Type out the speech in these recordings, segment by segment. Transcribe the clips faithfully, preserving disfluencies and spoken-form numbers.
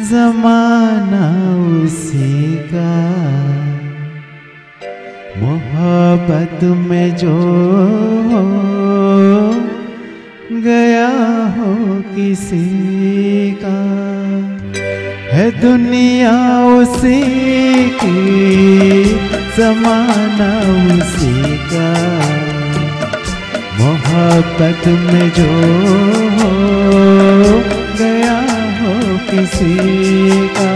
जमाना उसी का, मोहब्बत में जो गया हो किसी का, है दुनिया उसी की, जमाना उसी का, मोहब्बत में जो गया हो किसी का।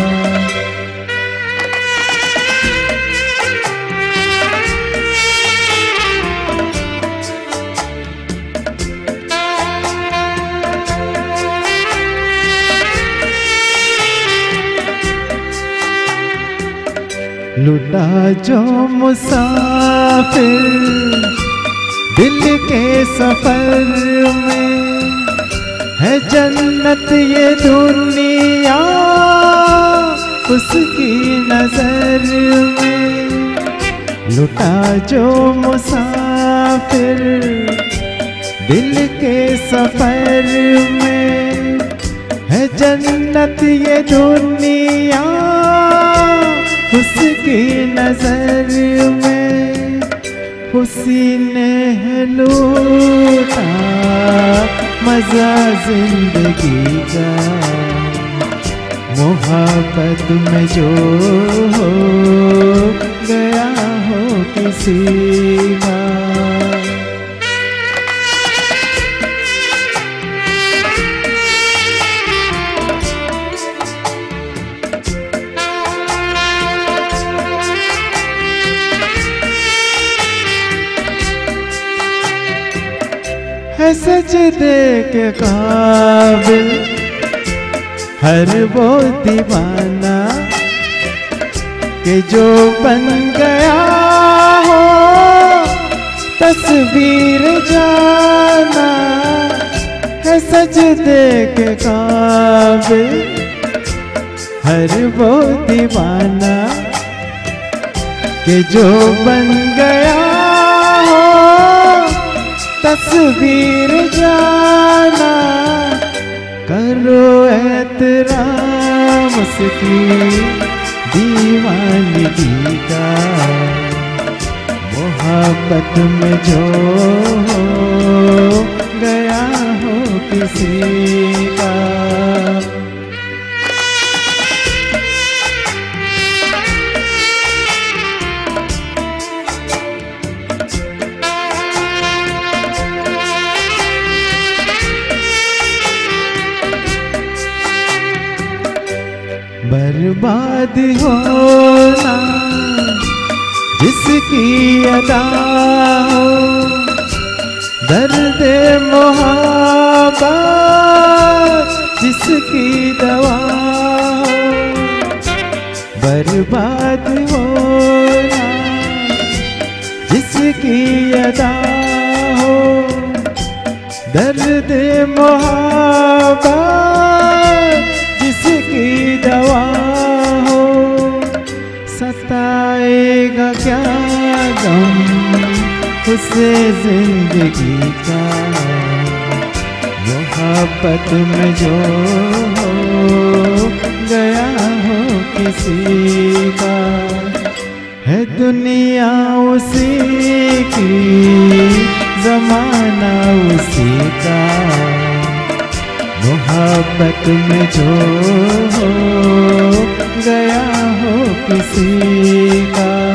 लुटा जो मुसाफिर दिल के सफर में, है जन्नत ये दुनिया उसकी नजर में। लुटा जो मुसाफिर दिल के सफर में, है जन्नत ये दुनिया उसकी नजर में। उसी ने है लूटा मजा जिंदगी का, मोहब्बत में जो हो गया हो किसी का। है सजदे के काबिल हर वो दीवाना, कि जो बन गया हो तस्वीर जाना। है सजदे के काबिल हर वो दीवाना, कि जो बन गया तस्वीर जाना। करो एहतराम उसकी दीवानगी का, मोहब्बत में जो गया हो किसी का। बर्बाद होना जिसकी अदा हो, दर्द मोहब्बत जिसकी दवा हो। बर्बाद होना जिसकी अदा हो, दर्द मोहब्बत जिसकी दवा हो। सताएगा क्या गम उसे जिंदगी का, मोहब्बत में जो गया हो किसी का। है दुनिया उसी की, जमाना उसी का, मोहब्बत में जो गया हो किसी का।